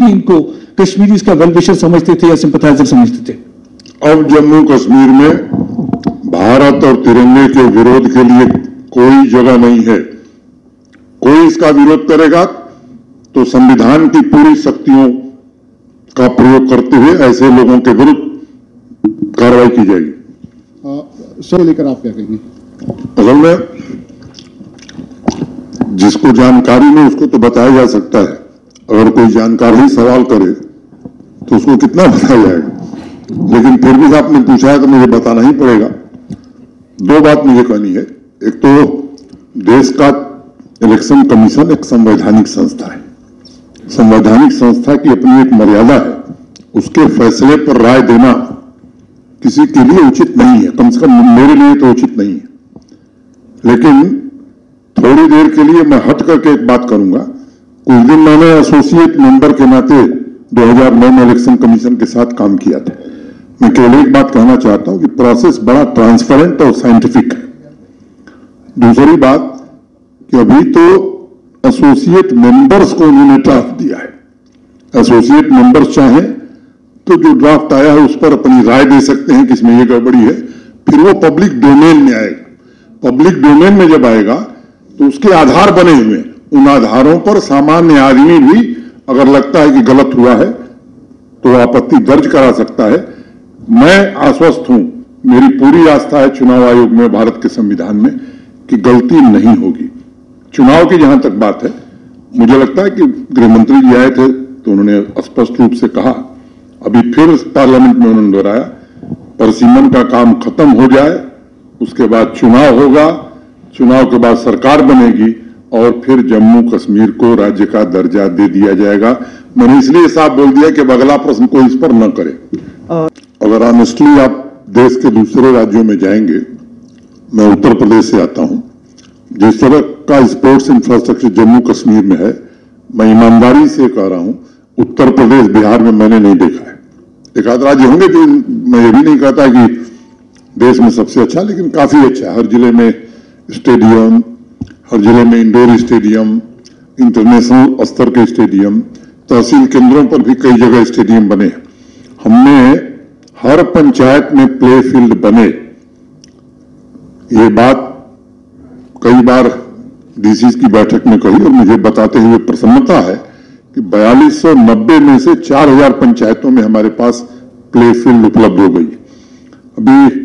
भी इनको कश्मीरीज का वेल विशर समझते थे या सिंपथाइजर समझते थे? अब जम्मू कश्मीर में भारत और तिरंगे के विरोध के लिए कोई जगह नहीं है। कोई इसका विरोध करेगा तो संविधान की पूरी शक्तियों का प्रयोग करते हुए ऐसे लोगों के विरुद्ध कार्रवाई की जाएगी। सर लेकर आप क्या कहेंगे? असल में जिसको जानकारी नहीं उसको तो बताया जा सकता है, अगर कोई जानकार ही सवाल करे तो उसको कितना बताया जाएगा, लेकिन फिर भी आपने पूछा है तो मुझे बताना ही पड़ेगा। दो बात मुझे कहनी है। एक तो देश का इलेक्शन कमीशन एक संवैधानिक संस्था है। संवैधानिक संस्था की अपनी एक मर्यादा है। उसके फैसले पर राय देना किसी के लिए उचित नहीं है, कम से कम मेरे लिए तो उचित नहीं है। लेकिन थोड़ी देर के लिए मैं हट करके एक बात करूंगा। कुछ दिन मैंने एसोसिएट मेंबर के नाते 2009 में इलेक्शन कमीशन के साथ काम किया था। मैं केवल एक बात कहना चाहता हूं कि प्रोसेस बड़ा ट्रांसपेरेंट और साइंटिफिक है। दूसरी बात कि अभी तो एसोसिएट मेंबर्स को उन्होंने ड्राफ्ट दिया है। एसोसिएट मेंबर्स चाहें तो जो ड्राफ्ट आया है उस पर अपनी राय दे सकते हैं कि इसमें ये गड़बड़ी है, फिर वो पब्लिक डोमेन में आएगा। पब्लिक डोमेन में जब आएगा तो उसके आधार बने हुए हैं, उन आधारों पर सामान्य आदमी भी अगर लगता है कि गलत हुआ है तो आपत्ति दर्ज करा सकता है। मैं आश्वस्त हूं, मेरी पूरी आस्था है चुनाव आयोग में, भारत के संविधान में, कि गलती नहीं होगी। चुनाव की जहां तक बात है, मुझे लगता है कि गृह मंत्री जी आए थे तो उन्होंने स्पष्ट रूप से कहा, अभी फिर पार्लियामेंट में उन्होंने दोहराया, परसिमन का काम खत्म हो जाए, उसके बाद चुनाव होगा, चुनाव के बाद सरकार बनेगी और फिर जम्मू कश्मीर को राज्य का दर्जा दे दिया जाएगा। मैंने इसलिए साफ बोल दिया कि अगला प्रश्न कोई इस पर न करे। अगर ऑनेस्टली आप देश के दूसरे राज्यों में जाएंगे, मैं उत्तर प्रदेश से आता हूं, जिस तरह का स्पोर्ट्स इंफ्रास्ट्रक्चर जम्मू कश्मीर में है, मैं ईमानदारी से कह रहा हूं उत्तर प्रदेश बिहार में मैंने नहीं देखा है। एक आध राज्य होंगे जो, मैं ये भी नहीं कहता कि देश में सबसे अच्छा, लेकिन काफी अच्छा है। हर जिले में स्टेडियम, हर जिले में इंडोर स्टेडियम, इंटरनेशनल स्तर के स्टेडियम, तहसील केंद्रों पर भी कई जगह स्टेडियम बने। हमने हर पंचायत में प्ले फील्ड बने। ये बात कई बार डीसी की बैठक में कही और मुझे बताते हुए प्रसन्नता है कि 4290 में से 4000 पंचायतों में हमारे पास प्ले फील्ड उपलब्ध हो गई। अभी